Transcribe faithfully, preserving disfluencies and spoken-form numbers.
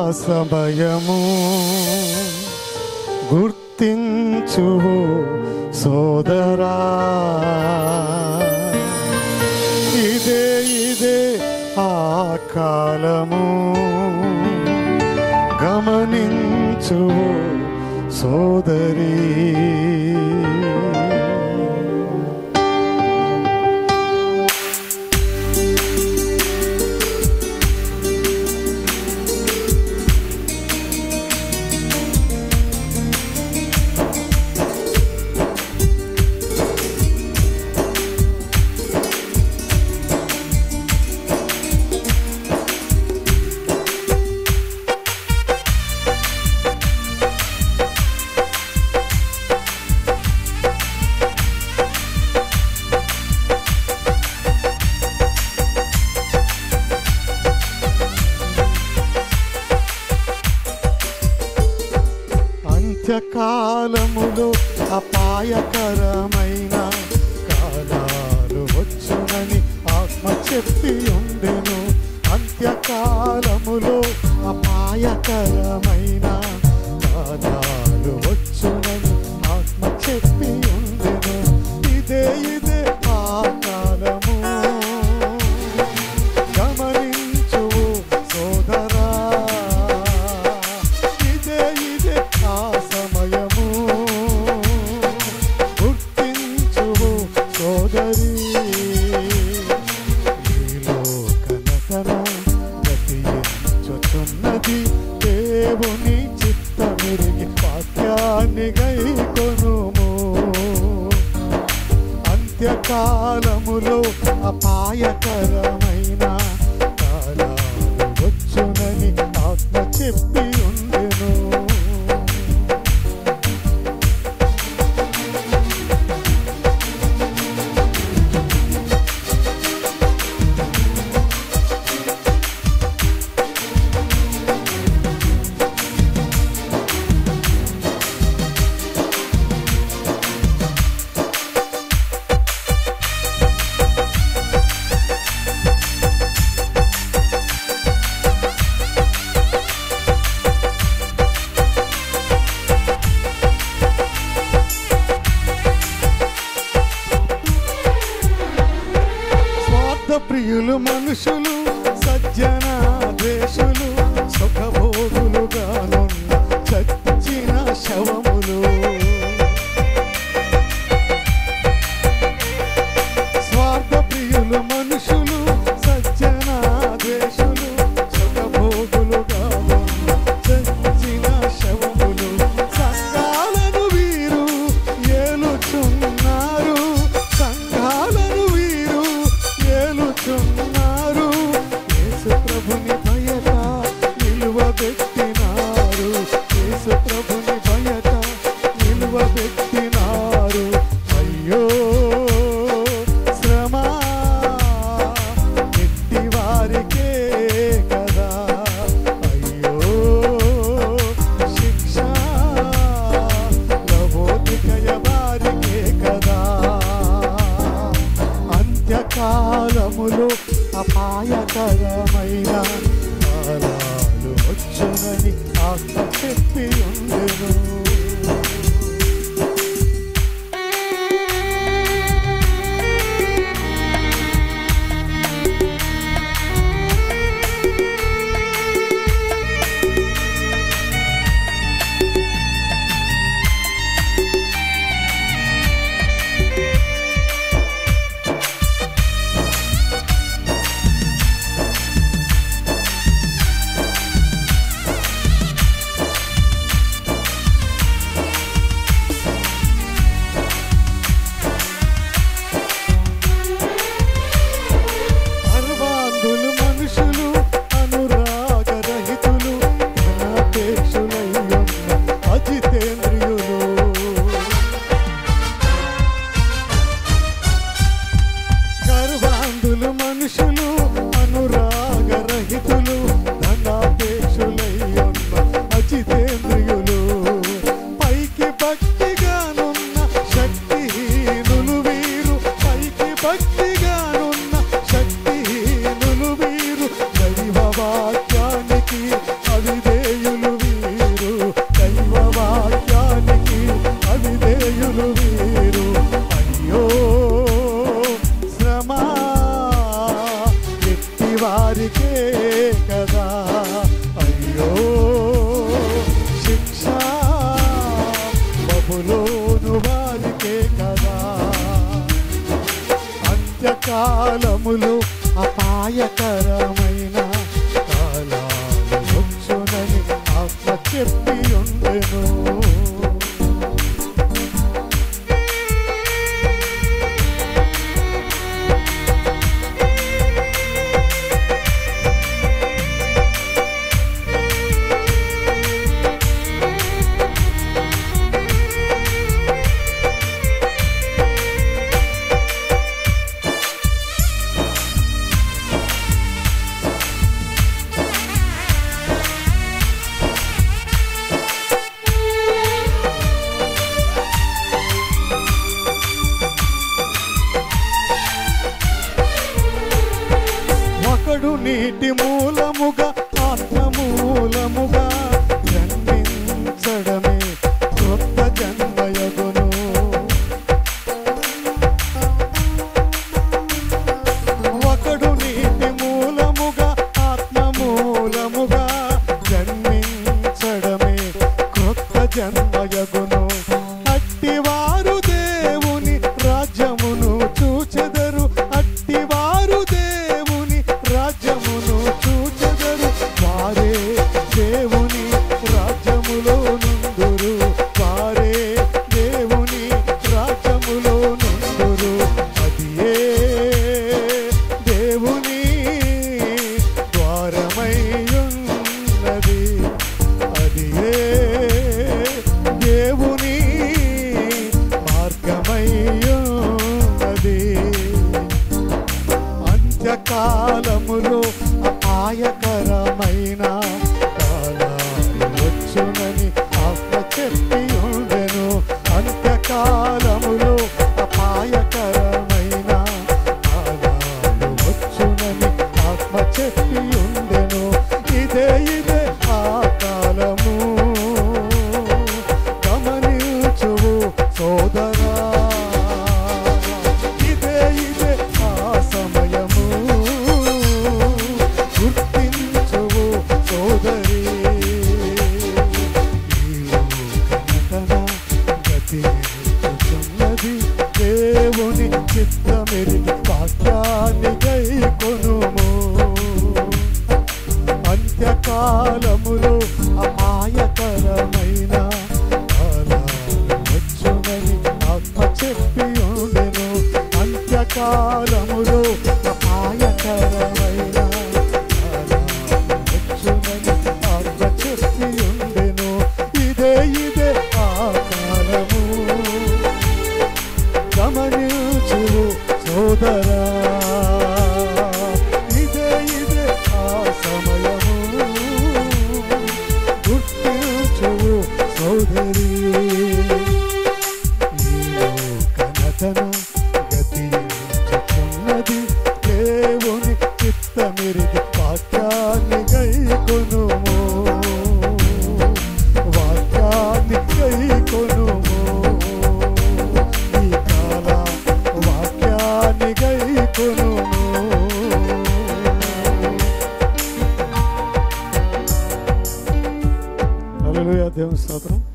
సమయము గుర్తించువు సోదరా, ఇదే ఇదే ఆ కాలము గమనించువు సోదరి. అంత్యకాలములో అపాయకరమైన కాలాలు వచ్చునని ఆత్మ చెప్పి ఉండెను. అంత్యకాలములో అపాయకరమైన కాలాలు వచ్చునని ఆత్మ చెప్పి ఉండెను. ఇదే ఇదే ఆ కాలము గమనించువు సోదరా, ఇదే ఇదే ఆ సమయము గుర్తించువు సోదరి. నీలో కనకన గతించుచున్నది దేవుని చిత్తమెరిగి వాక్యాన్ని గైకొనుము. అంత్యకాలములో అపాయకరమైన కాలాలు వచ్చునని ఆత్మ చెప్పి ఉండెను. ప్రియులు మనుషులు సజ్జన ద్వేషులు సుఖభోగులుగానున్న చచ్చిన శవములు. స్వార్థ ప్రియులు మనుషులు సజ్జన ద్వేషులు సుఖభోగులుగానున్న చచ్చిన శవములు. సంఘాలను వీరు ఏలుచున్నారు, సంఘాలను వీరు ఏలుచున్నారు. యేసు ప్రభుని బయట నిలువబెట్టినారు, యేసు ప్రభుని బయట నిలువబెట్టినారు. అయ్యో శ్రమ ఎట్టి వారికే కదా, అయ్యో శిక్ష లవోదికయ వారికే కదా. అంత్యకాలములో అపాయకరమైన కాలాలు వచ్చునని ఆత్మ చెప్పి ఉండెను. మనుషులు అనురాగరహితులు ధనాపేక్షులయ్యున్న అజితేంద్రియులు. పైకి భక్తిగానున్న శక్తిహీనులు వీరు, పైకి భక్తిగానున్న శక్తిహీనులు వీరు. దైవ వాక్యానికి అవిధే అంత్యకాలములో అపాయకరమైన కాలాలు వచ్చునని ఆత్మ చెప్పి ఉండెను. నీటి మూలముగా ఆత్మ మూలముగా జన్మించడమే కొత్త జన్మయగును. ఒకడు నీటి మూలముగా ఆత్మ మూలముగా జన్మించడమే కొత్త జన్మయగును. అట్టివారు దేవుని రాజ్యమును చూచెదరు, అట్టివారు దేవుని రాజ్యమును చూచెదరు, వారే దేవుని రాజ్యములో నుందురు, వారే దేవుని రాజ్యములో నుందురు. అది ఏ దేవుని ద్వారమై ఉన్నది, అది ఏ దేవుని మార్గమై ఉన్నది. అంత్యకాలములో అపాయకరమైన కాలాలు వచ్చునని ఆత్మ చెప్పి ఉండెను. అంత్యకాలములో అపాయకరమైన కాలాలు వచ్చునని ఆత్మ చెప్పి ఉండెను. ఇదే ఇదే ఆ కాలము, గమనించువు సోదరా, ఇదే ఇదే ఆ సమయము, గుర్తించువు సోదరి. గతించుచున్నది దేవుని చిత్తమెరిగి వాక్యాన్ని గైకొనుము. అంత్యకాలములో అపాయకరమైన కాలాలు వచ్చునని ఆత్మ చెప్పి ఉండెను. అంత్యకాలములో అపాయకరమైన కాలాలు వచ్చునని ఆత్మ చెప్పి ఉండెను. ఇదే ఇదే ఆ కాలము, గమనించువు సోదరా, ఇదే ఇదే ఆ సమయము, గుర్తించువు సోదరి. ఈ లోకనతను గతించుచున్నది దేవుని చిత్తమెరిగి వాక్యాన్ని గైకొనుము, వాక్యాన్ని గైకొనుము. ఈ కాల వాక్యాన్ని గైకొనుము. హల్లెలూయా, దేవుని స్తోత్రం.